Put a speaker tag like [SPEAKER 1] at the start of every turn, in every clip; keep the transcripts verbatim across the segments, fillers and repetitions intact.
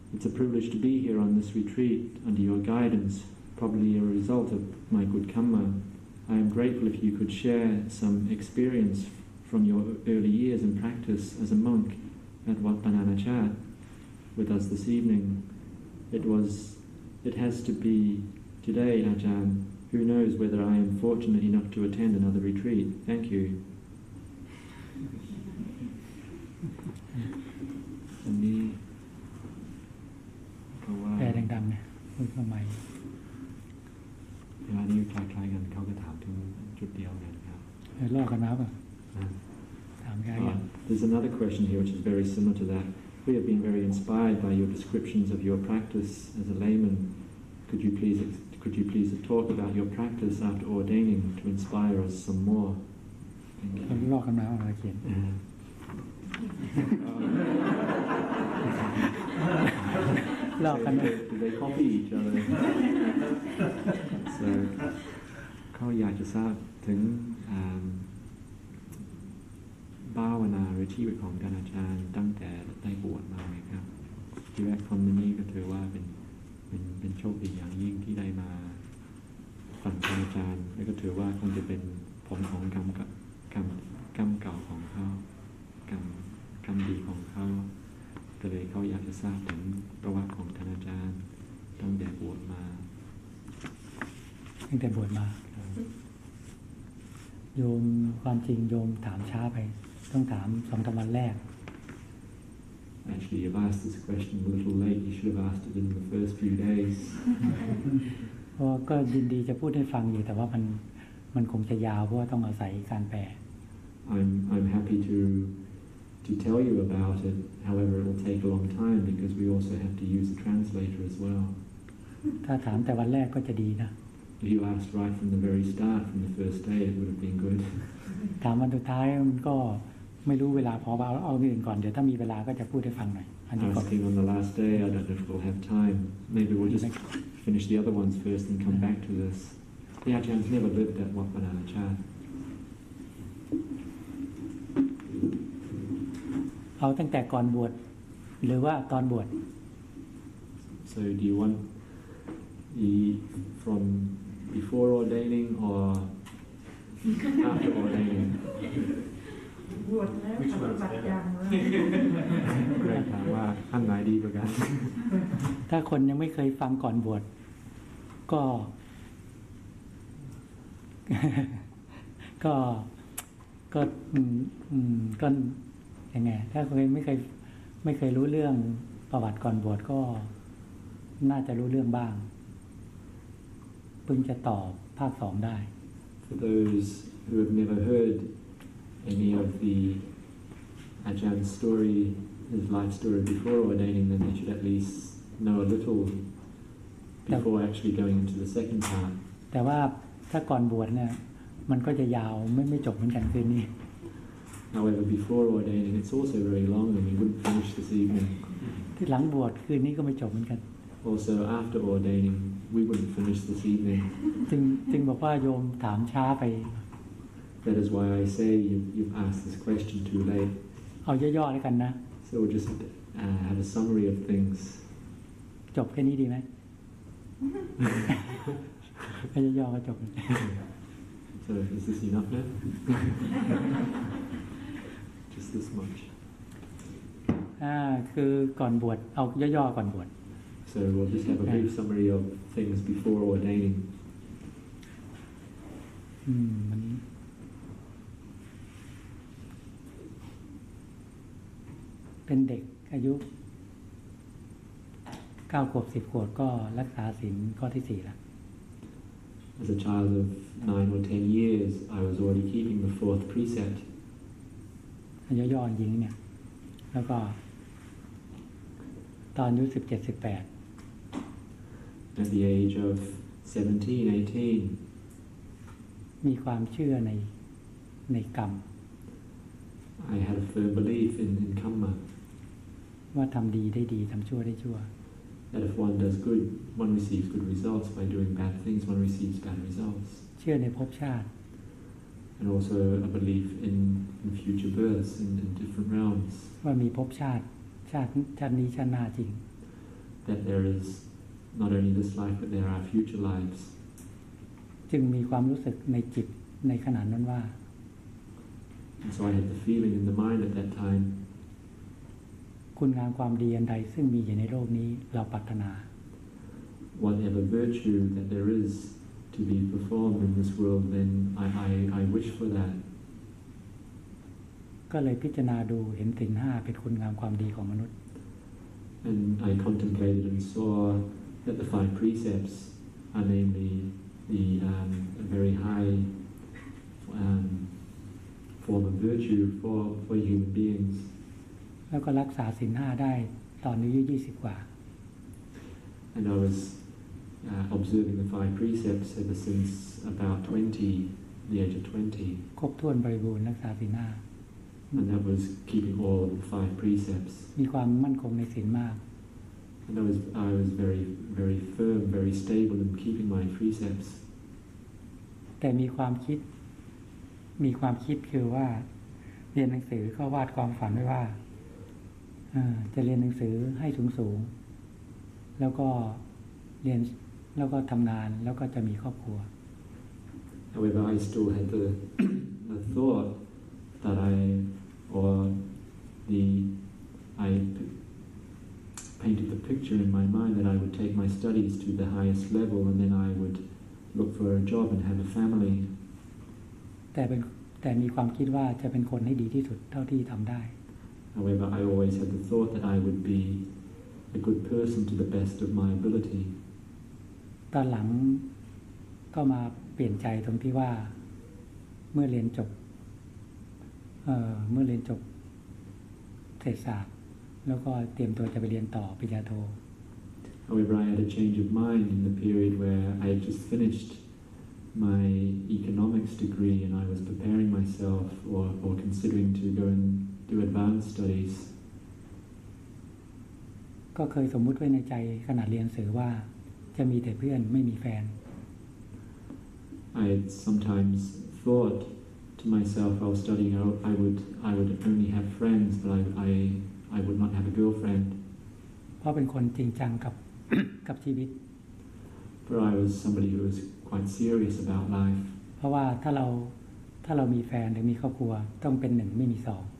[SPEAKER 1] It's a privilege to be here on this retreat under your guidance, probably a result of my good karma. I am grateful if you could share some experience from your early years in practice as a monk at Wat Bananachat with us this evening. It was, it has to be today, Ajahn. Who knows whether I am fortunate enough to attend another retreat. Thank you. อันนี้เพราะว่าแปลดังๆนะพูดทำไมเวลานี้คล้ายๆกันเขาก็ถามถึงจุดเดียวกันครับลอกกันนะป่ะถามคล้ายกัน There's another question here which is very similar to that. We have been very inspired by your descriptions of your practice as a layman. Could you please could you please talk about your practice after ordaining to inspire us some more? ลอกกันนะอะไรเขียนลอกกันนะ They copy each other. So เขาอยากจะทราบถึงภาวนาหรือชีวิตของท่านอาจารย์ตั้งแต่ได้บวชมาไหมครับที่แรกคำนี้ก็ถือว่าเป็นเป็นเป็นโชคดีอย่างยิ่งที่ได้มาฟังท่านอาจารย์แล้วก็ถือว่าคงจะเป็นผลของกรรมกับกรรมกรรมเก่าของเขากรรมกรรมดีของเขาก็เลยเขาอยากจะทราบถึงประวัติของท่านอาจารย์ตั้งแต่บวชมาตั้งแต่บวชมาโยมความจริงโยมถามช้าไปต้องถามสองสามวันแรก Actually, you've asked this question a little late. You should have asked it in the first few days. เพราะก็ยินดีจะพูดให้ฟังอยู่แต่ว่ามันมันคงจะยาวเพราะว่าต้องอาศัยการแปล I'm I'm happy to to tell you about it. However, it will take a long time because we also have to use the translator as well. ถ้าถามแต่วันแรกก็จะดีนะIf you asked right from the very start, from the first day, it would have been good. ถามวันสุดท้ายมันก็ไม่รู้เวลาพอเอาเอาอื่นก่อนเดี๋ยวถ้ามีเวลาก็จะพูดให้ฟังหน่อย Asking on the last day, I don't know if we'll have time. Maybe we'll just finish the other ones first and come back to this. The Ajahns never lived at Wat Bananachat. เอาตั้งแต่ก่อนบวชหรือว่าตอนบวช So do you want the from before ordaining or after ordaining? บวชแล้วปฏิบัติอย่างเลยถามว่าอันไหนดีกว่ากันถ้าคนยังไม่เคยฟังก่อนบวชก็ก็ก็อืมอืมก็ยังไงถ้าเคยไม่เคยไม่เคยรู้เรื่องประวัติก่อนบวชก็น่าจะรู้เรื่องบ้างเพิ่งจะตอบภาคสองได้ For those who have never heard any of the Ajahn story, his life story before ordaining, then they should at least know a little before actually going into the second part. แต่ว่าถ้าก่อนบวชเนี่ยมันก็จะยาวไม่ไม่จบเหมือนกันคืนนี้ However, before ordaining, it's also very long, and we wouldn't finish this evening. ที่หลังบวชคืนนี้ก็ไม่จบเหมือนกัน Also, after ordaining, we wouldn't finish this evening. จึงจึงบอกว่าโยมถามช้าไป That is why I say you, you've asked this question too late. เอาย่อๆแล้วกันนะ So we'll just uh, have a summary of things. จบแค่นี้ดีไหม ให้ย่อๆก็จบ So is this enough now? Just this much. อ่าคือก่อนบวชเอาย่อๆก่อนบวช So we'll just have a brief summary of things before ordaining. อืมมันเป็นเด็กอายุเก้าขวบสิบขวบก็รักษาศีลข้อที่สี่แล้ว As a child of nine or ten years, I was already keeping the fourth precept. ย่อๆยิงเนี่ยแล้วก็ตอนอายุสิบเจ็ดสิบแปด At the age of seventeen, eighteen, มีความเชื่อในในกรรม I had a firm belief in, in karma. ว่าทำดีได้ดีทำชั่วได้ชั่ว That if one does good, one receives good results. By doing bad things, one receives bad results. เชื่อในภพชาติ And also a belief in, in future births in, in different realms. ว่ามีภพชาติชาติชาตินี้ชาติหน้าจริง
[SPEAKER 2] that there is not only this life but there are future lives.
[SPEAKER 1] จึงมีความรู้สึกในจิตในขณะนั้นว่า
[SPEAKER 2] And so I had the feeling in the mind at that time.
[SPEAKER 1] คุณงามความดีอันใดซึ่งมีอยู่ในโลกนี้เราปรารถนา
[SPEAKER 2] Whatever virtue that there is to be performed in this world, then I, I, I wish for that.
[SPEAKER 1] ก็เลยพิจารณาดูเห็นศีลห้าเป็นคุณงามความดีของมนุษย์
[SPEAKER 2] And I contemplated and saw that the five precepts are namely the um, a very high um, form of virtue for, for human beings.
[SPEAKER 1] แล้วก็รักษาศีลห้าได้ตอนอายุยี่สิบกว่า
[SPEAKER 2] And I was uh, observing the five precepts ever since about twenty, the age of twenty.
[SPEAKER 1] ครบถ้วนบริบูรณ์รักษาศีลห้า
[SPEAKER 2] And that was keeping all of the five precepts.
[SPEAKER 1] มีความมั่นคงในศีลมาก
[SPEAKER 2] And I was I was very very firm, very stable in keeping my precepts.
[SPEAKER 1] แต่มีความคิดมีความคิดคือว่าเรียนหนังสือก็วาดความฝันไว้ว่าจะเรียนหนังสือให้สูงสูงแล้วก็เรียนแล้วก็ทำงานแล้วก็จะมีครอบครัว
[SPEAKER 2] However, I still had the the thought that I or the I painted the picture in my mind that I would take my studies to the highest level and then I would look for a job and have a family.
[SPEAKER 1] แต่เป็นแต่มีความคิดว่าจะเป็นคนให้ดีที่สุดเท่าที่ทำได้
[SPEAKER 2] However, I always had the thought that I would be a good person to the best of my ability.
[SPEAKER 1] ตอนหลังก็มาเปลี่ยนใจตรงที่ว่าเมื่อเรียนจบเอ่อเมื่อเรียนจบเศรษฐศาสตร์แล้วก็เตรียมตัวจะไปเรียนต่อปริญญาโท
[SPEAKER 2] However, I had a change of mind in the period where I had just finished my economics degree and I was preparing myself or, or considering to go and do advanced studies.
[SPEAKER 1] ก็เคยสมมุติไว้ในใจขณะเรียนหนังสือว่าจะมีแต่เพื่อนไม่มีแฟน
[SPEAKER 2] I had sometimes thought to myself while studying out I would I would only have friends but I I I would not have a girlfriend.
[SPEAKER 1] เพราะเป็นคนจริงจังกับ กับชีวิต
[SPEAKER 2] For I was somebody who was quite serious about life.
[SPEAKER 1] เพราะว่าถ้าเราถ้าเรามีแฟนหรือมีครอบครัวต้องเป็นหนึ่งไม่มีสอง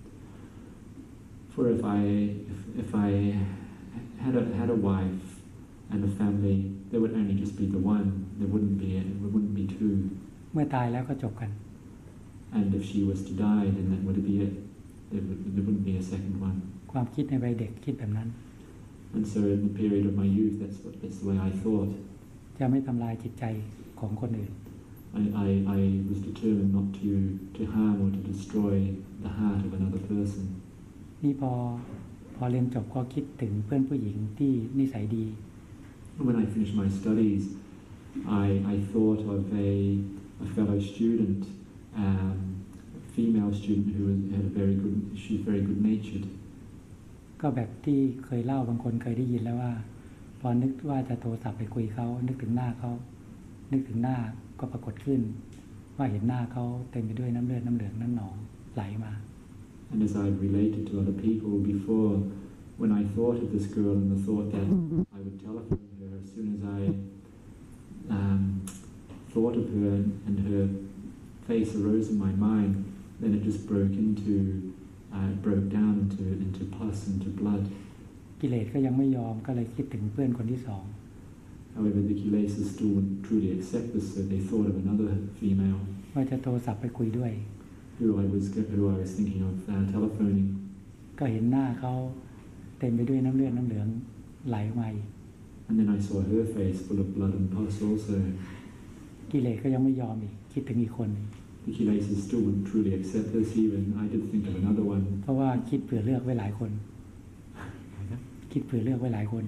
[SPEAKER 2] For if I if, if I had a had a wife and a family, there would only just be the one. There wouldn't be a, there wouldn't be two.
[SPEAKER 1] เมื่อตายแล้วก็จบกัน
[SPEAKER 2] And if she was to die, then that would be it. There, would, there wouldn't be a second one.
[SPEAKER 1] ความคิดในวัยเด็กคิดแบบนั้น
[SPEAKER 2] And so in the period of my youth, that's what, that's the way I thought.
[SPEAKER 1] จะไม่ทำลายจิตใจของคนอื่น
[SPEAKER 2] I, I, I was determined not to, to harm or to destroy the heart of another person.
[SPEAKER 1] นี่พอพอเรียนจบก็คิดถึงเพื่อนผู้หญิงที่นิสัยดี
[SPEAKER 2] When I finished my studies, I, I thought of a, a fellow student, um, a female student who was, had a very good, she's very good-natured.
[SPEAKER 1] ก็แบบที่เคยเล่าบางคนเคยได้ยินแล้วว่าพอนึกว่าจะโทรศัพท์ไปคุยเขานึกถึงหน้าเขานึกถึงหน้าก็ปรากฏขึ้นว่าเห็นหน้าเขาเต็มไปด้วยน้ำเลือดน้ำเหลืองน้ำหนองไหลมา
[SPEAKER 2] And as I've related to other people before, when I thought of this girl and the thought that I would telephone her as soon as I um, thought of her and, and her face arose in my mind, then it just broke into, uh, broke down into, into pus, into blood.
[SPEAKER 1] กิเลสก็ยังไม่ยอมก็เลยคิดถึงเพื่อนคนที่สอง
[SPEAKER 2] However, the kilesas still wouldn't truly accept this, so they thought of another female
[SPEAKER 1] ว่าจะโทรศัพท์ไปคุยด้วย
[SPEAKER 2] who I was who I was thinking of uh, telephoning.
[SPEAKER 1] ก็เห็นหน้าเขาเต็มไปด้วยน้ำเลือดน้ำเหลืองไหลออกมา
[SPEAKER 2] And then I saw her face full of blood and pus also.
[SPEAKER 1] กิเลสก็ยังไม่ยอมอีกคิดถึงอีกคน
[SPEAKER 2] The kilesas still wouldn't truly accept this even. I did think of another one.
[SPEAKER 1] เพราะว่าคิดเผื่อเลือกไว้หลายคนคิดเผื่อเลือกไว้หลายคน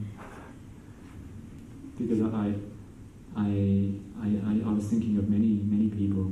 [SPEAKER 2] Because I, I, I, I, I was thinking of many, many people.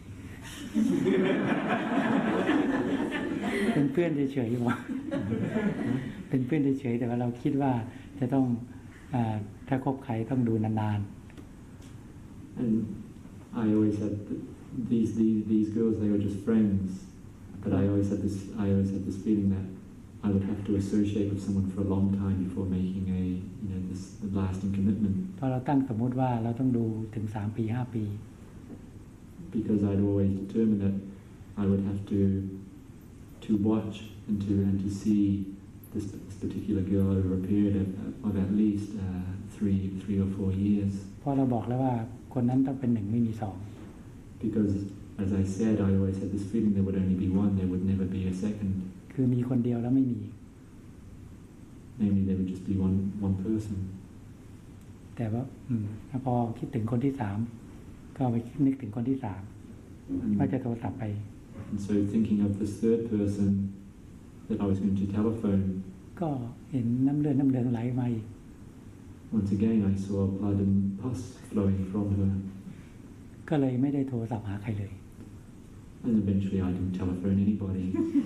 [SPEAKER 1] เป็นเพื่อนเฉยๆว่าเป็นเพื่อนเฉยๆแต่ว่าเราคิดว่าจะต้องถ้าคบใครต้องดูนาน
[SPEAKER 2] And I always had these, these, these girls, they were just friends. But I always had this, I always had this feeling that I would have to associate with someone for a long time before making a, you know, this lasting commitment.
[SPEAKER 1] พอเราตั้งสมมุติว่าเราต้องดูถึงสามปีห้าปี
[SPEAKER 2] Because I'd always determined that I would have to to watch and to and to see this, this particular girl over a period of, of at least uh, three three or four years.
[SPEAKER 1] เพราะเราบอกแล้วว่าคนนั้นต้องเป็นหนึ่งไม่มีสอง
[SPEAKER 2] Because as I said, I always had this feeling there would only be one, there would never be a second.
[SPEAKER 1] คือมีคนเดียวแล้วไม่มี
[SPEAKER 2] Namely, there would just be one one person.
[SPEAKER 1] แต่ว่าอืมพอคิดถึงคนที่สามก็ไปนึกถึงคนที่สามว่าจะโทรศัพท์ไป
[SPEAKER 2] And so thinking of this third person that I was going to telephone,
[SPEAKER 1] ก็เห็นน้ำเลือดน้ำเหลืองไหลมาอีก
[SPEAKER 2] once again I saw blood and pus flowing from her.
[SPEAKER 1] ก็เลยไม่ได้โทรศัพท์หาใครเลย
[SPEAKER 2] And eventually I didn't telephone anybody.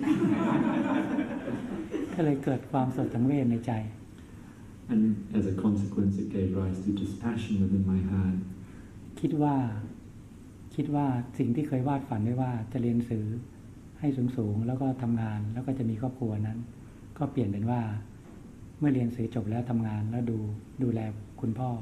[SPEAKER 1] ก็เลยเกิดความสดสังเวชในใจ
[SPEAKER 2] And as a consequence it gave rise to dispassion within my heart.
[SPEAKER 1] คิดว่าคิดว่าสิ่งที่เคยวาดฝันไว้ว่าจะเรียนหนังสือให้สูงๆแล้วก็ทำงานแล้วก็จะมีครอบครัวนั้น ก็เปลี่ยนเป็นว่าเมื่อเรียนหนังสือจบแล้วทำงานแล้วดูดูแลคุณพ่อ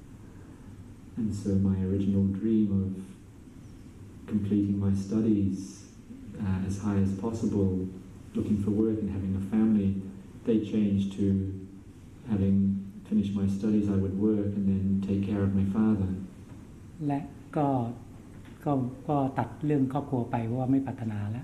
[SPEAKER 2] And so my original dream of completing my studies uh, as high as possible, looking for work and having a family, they changed to having finished my studies I would work and then take care of my father.
[SPEAKER 1] และก็ก็ก็ตัดเรื่องครอบครัวไปเพราะว่าไม่ปรารถนาแล้ว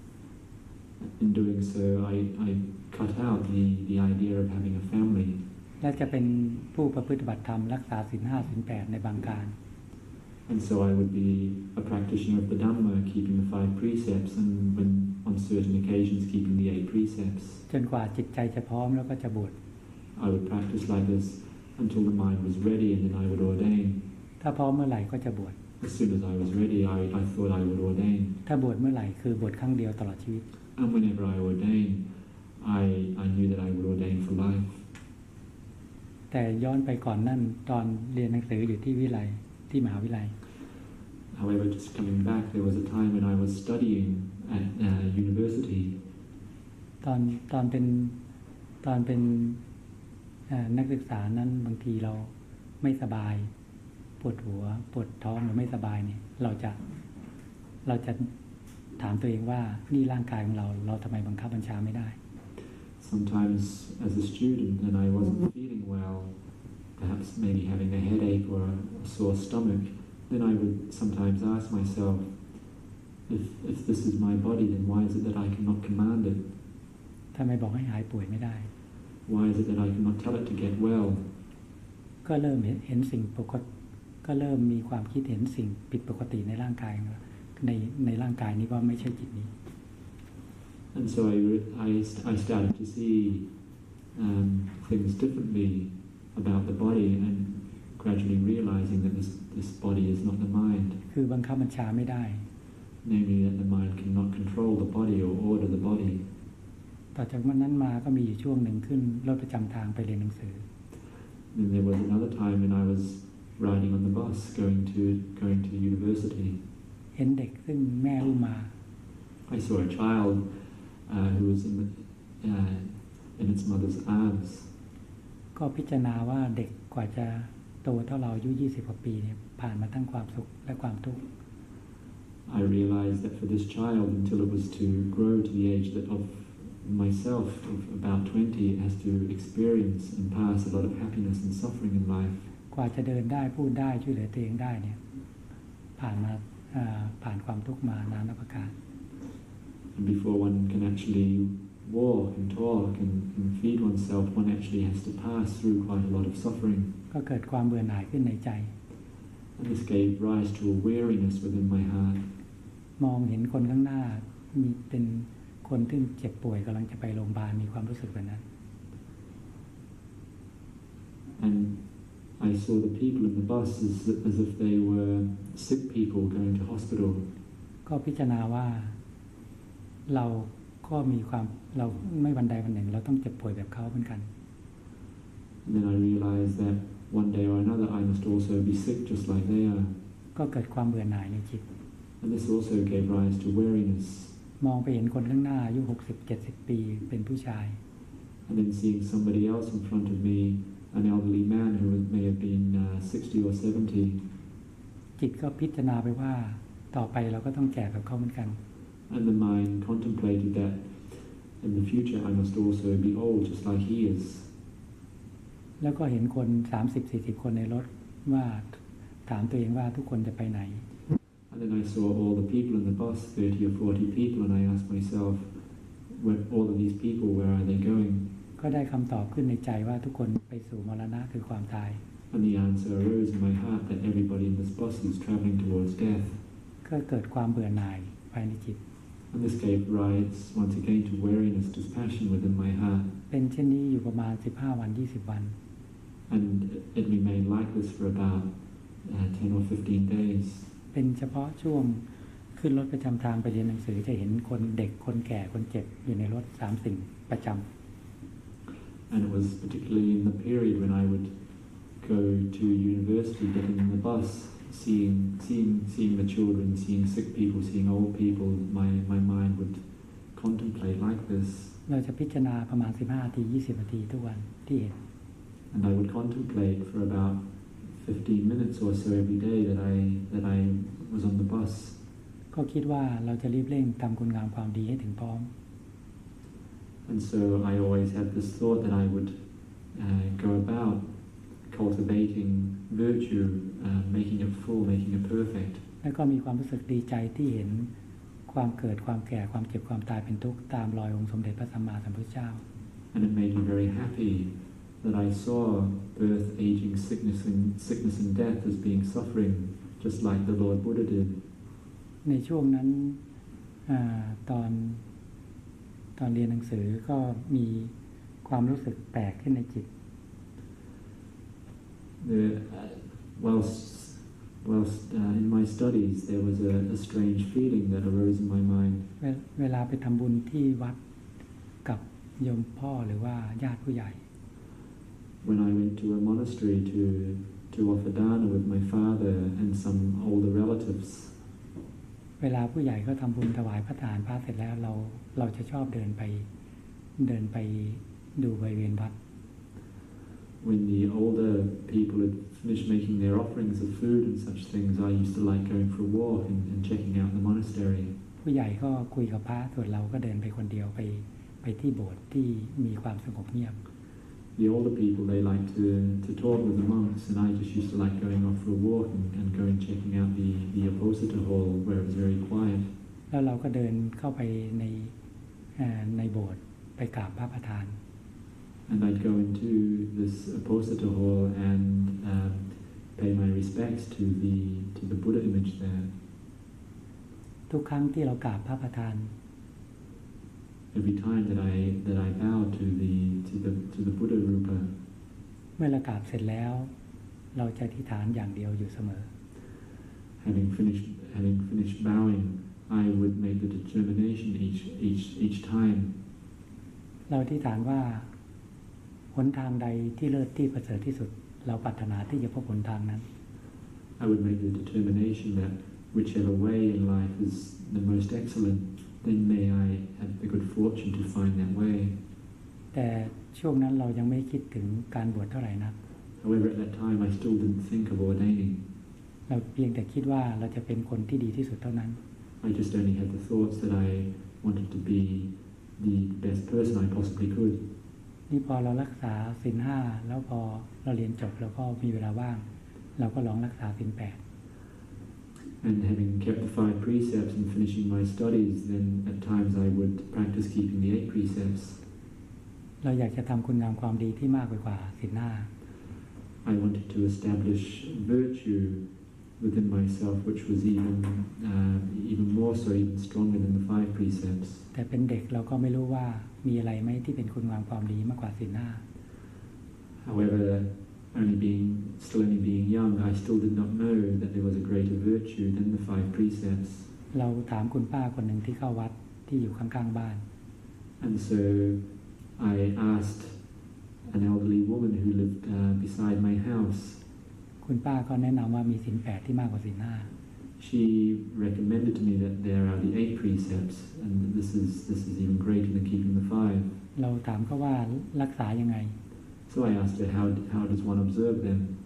[SPEAKER 2] In doing so, I, I cut out the, the idea of having a family.
[SPEAKER 1] และจะเป็นผู้ประพฤติบัติธรรมรักษาศีลห้าศีลแปดในบางการ
[SPEAKER 2] And so I would be a practitioner of the Dhamma, keeping the five precepts, and when on certain occasions keeping the eight precepts.
[SPEAKER 1] จนกว่าจิตใจจะพร้อมแล้วก็จะบวช
[SPEAKER 2] I would practice like this until the mind was ready, and then I would ordain.
[SPEAKER 1] ถ้าพร้อมเมื่อไหร่ก็จะบวช
[SPEAKER 2] As soon as I was ready, I, I thought I would ordain.
[SPEAKER 1] ถ้าบวชเมื่อไหร่คือบวชครั้งเดียวตลอดชีวิต
[SPEAKER 2] And whenever I ordain, I, I knew that I would ordain for life.
[SPEAKER 1] แต่ย้อนไปก่อนนั่นตอนเรียนหนังสืออยู่ที่วิไลที่มหาวิทยาลัย
[SPEAKER 2] However, just coming back, there was a time when I was studying at uh, university.
[SPEAKER 1] ตอนตอนเป็นตอนเป็นนักศึกษานั้นบางทีเราไม่สบายปวดหัวปวดท้องหรือไม่สบายเนี่ยเราจะเราจะถามตัวเองว่านี่ร่างกายของเราเราทำไมบังคับบัญชาไม่ได้
[SPEAKER 2] Sometimes as a student and I wasn't feeling well, perhaps maybe having a headache or a sore stomach, then I would sometimes ask myself, if, if this is my body, then why is it that I cannot command it?
[SPEAKER 1] ทำไมบอกให้หายป่วยไม่ได้
[SPEAKER 2] Why is it that I cannot tell it to get well?
[SPEAKER 1] ก็เริ่มเห็นเห็นสิ่งปกติก็เริ่มมีความคิดเห็นสิ่งผิดปกติในร่างกายในในร่างกายนี้ว่าไม่ใช่จิตนี้
[SPEAKER 2] And so I, I, I started to see um, things differently about the body and gradually realizing that this, this body is not the mind.
[SPEAKER 1] คือบังคับบัญชาไม่ได้
[SPEAKER 2] Namely that the mind cannot control the body or order the body.
[SPEAKER 1] ต่อจากวันนั้นมาก็มีอยู่ช่วงหนึ่งขึ้นรถประจำทางไปเรียนหนังสือ
[SPEAKER 2] Then there was another time when I was riding on the bus going to going to university.
[SPEAKER 1] เห็นเด็กซึ่งแม่อุ้มมา
[SPEAKER 2] I saw a child uh, who was in, the, uh, in its mother's arms.
[SPEAKER 1] ก็พิจารณาว่าเด็กกว่าจะโตเท่าเราอายุยี่สิบกว่าปีเนี่ยผ่านมาทั้งความสุขและความทุกข์
[SPEAKER 2] I realized that for this child, until it was to grow to the age that of myself, of about twenty, it has to experience and pass a lot of happiness and suffering in life.
[SPEAKER 1] กว่าจะเดินได้พูดได้ช่วยเหลือตัวเองได้เนี่ยผ่านมาผ่านความทุกข์มานานับประการ
[SPEAKER 2] And before one can actually walk and talk and, and feed oneself, one actually has to pass through quite a lot of suffering.
[SPEAKER 1] ก็เกิดความเบื่อหน่ายขึ้นในใจ
[SPEAKER 2] And this gave rise to a weariness within my heart.
[SPEAKER 1] มองเห็นคนข้างหน้ามีเป็นคนที่เจ็บป่วยกำลังจะไปโรงพยาบาลมีความรู้สึกแบบนั้น
[SPEAKER 2] And I saw the people in the bus as, as if they were sick people going to hospital.
[SPEAKER 1] ก็พิจารณาว่าเราก็มีความเราไม่วันใดวันหนึ่งเราต้องเจ็บป่วยแบบเขาเหมือนกัน
[SPEAKER 2] And then I realized that one day or another I must also be sick just like they are.
[SPEAKER 1] ก็เกิดความเบื่อหน่ายในจิต
[SPEAKER 2] And this also gave rise to weariness.
[SPEAKER 1] มองไปเห็นคนข้างหน้าอายุหกสิบเจ็ดสิบปีเป็นผู้ชาย
[SPEAKER 2] And then seeing somebody else in front of me, an elderly man who was have been uh, sixty or seventy.
[SPEAKER 1] จิตก็พิจารณาไปว่าต่อไปเราก็ต้องแก่กับเขาเหมือนกัน
[SPEAKER 2] And the mind contemplated that in the future I must also be old just like he is.
[SPEAKER 1] แล้วก็เห็นคน สามสิบสี่สิบ คนในรถว่าถามตัวเองว่าทุกคนจะไปไหน
[SPEAKER 2] And then I saw all the people in the bus, thirty or forty people, and I asked myself, where all of these people, where are they going?
[SPEAKER 1] ก็ได้คำตอบขึ้นในใจว่าทุกคนไปสู่มรณะคือความตาย
[SPEAKER 2] And the answer arose in my heart that everybody in this bus is traveling towards death.
[SPEAKER 1] ก็เกิดความเบื่อหน่ายภายในจิต
[SPEAKER 2] And this gave rise once again to weariness, dispassion within my heart.
[SPEAKER 1] เป็นเช่นนี้อยู่ประมาณสิบห้าวันยี่สิบวัน
[SPEAKER 2] And it remained like this for about uh, ten or fifteen days.
[SPEAKER 1] เป็นเฉพาะช่วงขึ้นรถประจำทางไปเรียนหนังสือจะเห็นคนเด็กคนแก่คนเจ็บอยู่ในรถสามสิ่งประจำ
[SPEAKER 2] And it was particularly in the period when I would go to university, getting in the bus, seeing, seeing, seeing the children, seeing sick people, seeing old people. My my mind would contemplate like this.
[SPEAKER 1] เราจะพิจารณาประมาณสิบห้านาทียี่สิบนาทีทุกวันที่เห็น
[SPEAKER 2] And I would contemplate for about fifteen minutes or so every day that I that I was on the bus.
[SPEAKER 1] ก็คิดว่าเราจะรีบเร่งทำคุณงามความดีให้ถึงพร้อม
[SPEAKER 2] And so I always had this thought that I would uh, go about cultivating virtue, uh, making it full, making it perfect.
[SPEAKER 1] แล้วก็มีความรู้สึกดีใจที่เห็นความเกิดความแก่ความเจ็บความตายเป็นทุกข์ตามรอยองค์สมเด็จพระสัมมาสัมพุทธเจ้า
[SPEAKER 2] And it made me very happy that I saw birth, aging, sickness, and sickness and death as being suffering, just like the Lord Buddha did.
[SPEAKER 1] ในช่วงนั้นอาตอนตอนเรียนหนังสือก็มีความรู้สึกแปลกขึ้นในจิต
[SPEAKER 2] The, uh, whilst whilst uh, in my studies, there was a, a strange feeling that arose in my mind.
[SPEAKER 1] เวเวลาไปทำบุญที่วัดกับโยมพ่อหรือว่าญาติผู้ใหญ่
[SPEAKER 2] When I went to a monastery to to offer dana with my father and some older relatives.
[SPEAKER 1] เวลาผู้ใหญ่ก็ทำบุญถวายพระทานพระเสร็จแล้วเราเราจะชอบเดินไปเดินไปดูบริเวณวัด
[SPEAKER 2] When the older people had finished making their offerings of food and such things, I used to like going for a walk and, and checking out the monastery.
[SPEAKER 1] ผู้ใหญ่ก็คุยกับพระส่วนเราก็เดินไปคนเดียวไปไปที่โบสถ์ที่มีความสงบเงียบ
[SPEAKER 2] The older people, they like to, to talk with the monks, and I just used to like going off for a walk and, and going checking out the, the Apostata Hall where it was very quiet.
[SPEAKER 1] แล้วเราก็เดินเข้าไปในในโบสถ์ไปกราบพระประธาน
[SPEAKER 2] And I'd go into this Apostata Hall and um, pay my respects to the to the Buddha image there.
[SPEAKER 1] ทุกครั้งที่เรากราบพระประธาน
[SPEAKER 2] Every time that I that I bow to the to the to the Buddha Rupa.
[SPEAKER 1] เมื่อเรากราบเสร็จแล้วเราจะอธิษฐานอย่างเดียวอยู่เสมอ
[SPEAKER 2] Having finished having finished bowing, I would make the determination each each each time.
[SPEAKER 1] เราอธิษฐานว่าหนทางใดที่เลิศที่ประเสริฐที่สุดเราปรารถนาที่จะพบหนทางนั้น
[SPEAKER 2] I would make the determination that whichever way in life is the most excellent, then may I have the good fortune to find that way.
[SPEAKER 1] แต่ช่วงนั้นเรายังไม่คิดถึงการบวชเท่าไหร่นัก
[SPEAKER 2] However, at that time I still didn't think of ordaining.
[SPEAKER 1] เราเพียงแต่คิดว่าเราจะเป็นคนที่ดีที่สุดเท่านั้น
[SPEAKER 2] I just only had the thoughts that I wanted to be the best person I possibly could.
[SPEAKER 1] นี่พอเรารักษาศีลห้าแล้วพอเราเรียนจบแล้วก็มีเวลาว่างเราก็ลองรักษาศีลแปด
[SPEAKER 2] And having kept the five precepts and finishing my studies, then at times I would practice keeping the eight precepts.
[SPEAKER 1] เราอยากจะทำคุณงามความดีที่มากไปกว่าศีลห้า
[SPEAKER 2] I wanted to establish virtue within myself, which was even uh, even more so, even stronger than the five precepts.
[SPEAKER 1] แต่เป็นเด็กเราก็ไม่รู้ว่ามีอะไรไหมที่เป็นคุณงามความดีมากกว่าศีลห้า
[SPEAKER 2] However, only being still only being young, I still did not know that there was a greater virtue than the five precepts.
[SPEAKER 1] เราถามคุณป้าคนหนึ่งที่เข้าวัดที่อยู่ข้างๆบ้าน
[SPEAKER 2] And so I asked an elderly woman who lived uh, beside my house.
[SPEAKER 1] คุณป้าก็แนะนำว่ามีศีลแปดที่มากกว่าศีลห้า
[SPEAKER 2] She recommended to me that there are the eight precepts, and this is this is even greater than keeping the five.
[SPEAKER 1] เราถามเขาว่ารักษายังไง
[SPEAKER 2] So I asked her, how how does one observe them?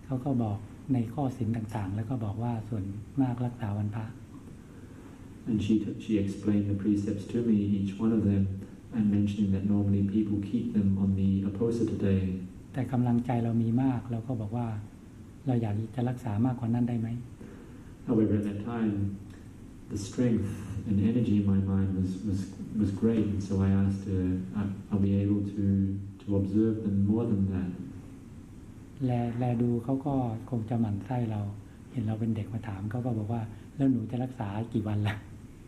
[SPEAKER 1] เขาก็บอกในข้อศีลต่างๆแล้วก็บอกว่าส่วนมากรักษาวันพระ
[SPEAKER 2] And she t- she explained the precepts to me, each one of them, and mentioning that normally people keep them on the opposite day.
[SPEAKER 1] แต่กำลังใจเรามีมากเราก็บอกว่าเราอยากจะรักษามากกว่านั้นได้ไหม
[SPEAKER 2] However, at that time, the strength and energy in my mind was was was great, and so I asked her, "Are, are we able to to observe them more than that?"
[SPEAKER 1] แลแลดูเขาก็คงจะหมั่นไส้เราเห็นเราเป็นเด็กมาถามเขาก็บอกว่าแล้วหนูจะรักษากี่วันล่ะ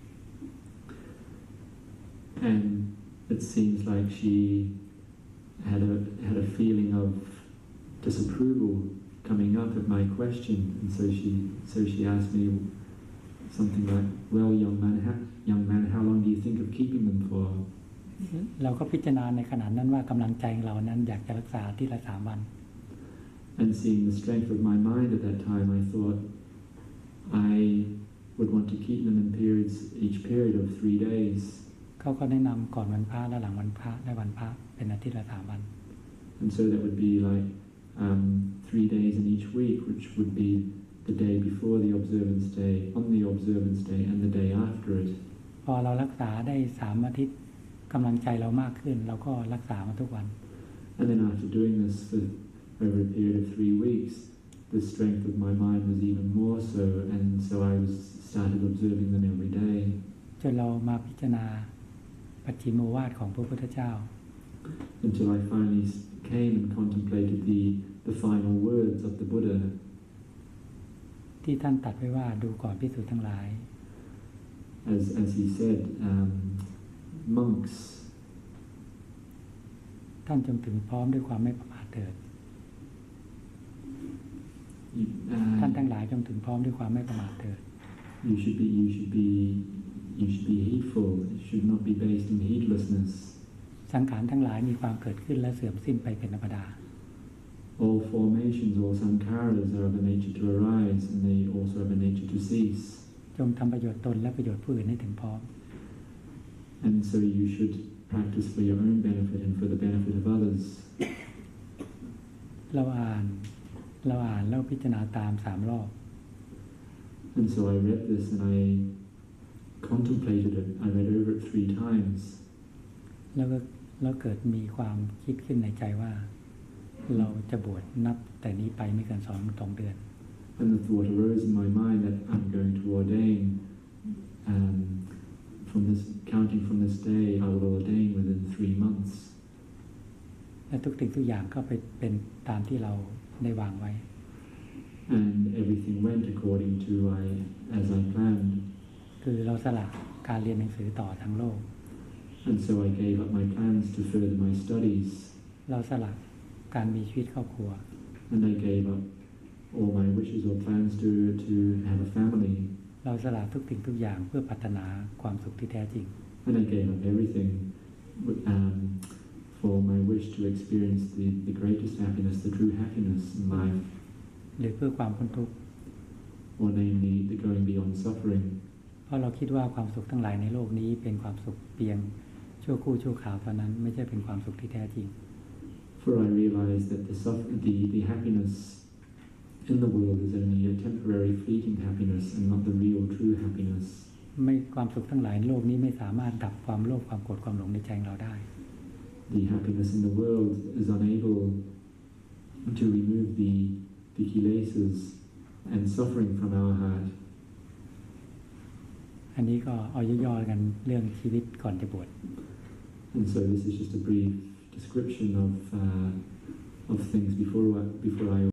[SPEAKER 2] And it seems like she had a had a feeling of disapproval coming up at my question, and so she so she asked me something like, "Well, young man, ha- young man, how long do you think of keeping them for?"
[SPEAKER 1] เราก็พิจารณาในขณะนั้นว่ากำลังใจของเรานั้นอยากจะรักษาที่ละสามวัน
[SPEAKER 2] And seeing the strength of my mind at that time, I thought I would want to keep them in periods, each period of three days.
[SPEAKER 1] เขาก็แนะนำก่อนวันพระและหลังวันพระและวันพระเป็นอาทิตย์ละสามวัน
[SPEAKER 2] And so that would be like um, three days in each week, which would be the day before the observance day, on the observance day, and the day after it.
[SPEAKER 1] พอเรารักษาได้สามอาทิตย์กำลังใจเรามากขึ้นเราก็รักษามาทุกวัน
[SPEAKER 2] And then after doing this for over a period of three weeks, the strength of my mind was even more so, and so I was started observing them every day.
[SPEAKER 1] จนเรามาพิจารณาปัจฉิมโอวาทของพระพุทธเจ้า
[SPEAKER 2] Until I finally came and contemplated the the final words of the Buddha,
[SPEAKER 1] ที่ท่านตรัสไว้ว่าดูก่อนภิกษุทั้งหลาย
[SPEAKER 2] as as he said, um, monks,
[SPEAKER 1] ท่านจงถึงพร้อมด้วยความไม่ประมาทเถิด
[SPEAKER 2] you,
[SPEAKER 1] ท่าน
[SPEAKER 2] uh,
[SPEAKER 1] ทั้งหลายจงถึงพร้อมด้วยความไม่ประมาทเถิด
[SPEAKER 2] you should be you should be you should be heedful. It should not be based in heedlessness.
[SPEAKER 1] สังขารทั้งหลายมีความเกิดขึ้นและเสื่อมสิ้นไปเป็นธรรมดา
[SPEAKER 2] All formations, all sankharas are of a nature to arise, and they also have a nature to cease.
[SPEAKER 1] จงทำประโยชน์ตนและประโยชน์ผู้อื่นให้ถึงพร้อม
[SPEAKER 2] And so you should practice for your own benefit and for the benefit of others.
[SPEAKER 1] เราอ่านเราอ่านแล้วพิจารณาตามสามรอบ
[SPEAKER 2] And so I read this and I contemplated it. I read over it three times.
[SPEAKER 1] แล้วก็แล้วเกิดมีความคิดขึ้นในใจว่า เราจะบวชนับแต่นี้ไปไม่เกินสองสองเดือน
[SPEAKER 2] And the thought arose in my mind that I'm going to ordain. Um, from this, counting from this day, I will ordain within three months.
[SPEAKER 1] และทุกสิ่งทุกอย่างก็ไปเป็นตามที่เราได้วางไว้
[SPEAKER 2] And everything went according to I, as I planned.
[SPEAKER 1] คือเราสละการเรียนหนังสือต่อทางโลก
[SPEAKER 2] And so I gave up my plans to further my studies.
[SPEAKER 1] เราสละการมีชีวิตครอบครัว
[SPEAKER 2] And I gave up all my wishes or plans to, to have a family.
[SPEAKER 1] เราสละทุกสิ่งทุกอย่างเพื่อปรารถนาความสุขที่แท้จริง
[SPEAKER 2] And I gave up everything um, for my wish to experience the, the greatest happiness, the true happiness in life,
[SPEAKER 1] หรือเพื่อความพ้นทุกข์
[SPEAKER 2] or namely the going beyond suffering.
[SPEAKER 1] เพราะเราคิดว่าความสุขทั้งหลายในโลกนี้เป็นความสุขเพียงชั่วครู่ชั่วคราวเท่านั้นไม่ใช่เป็นความสุขที่แท้จริง
[SPEAKER 2] For I realized that the, suffer, the, the happiness in the world is only a temporary fleeting happiness and not the real true happiness.
[SPEAKER 1] ไม่ความสุขทั้งหลายในโลกนี้ไม่สามารถดับความโลภความโกรธความหลงในใจเราได้
[SPEAKER 2] The happiness in the world is unable to remove the, the kilesas and suffering from our heart.
[SPEAKER 1] อันนี้ก็เอาย่อๆกันเรื่องชีวิตก่อนจะบวช
[SPEAKER 2] And so this is just a brief description of uh, of things before I, before I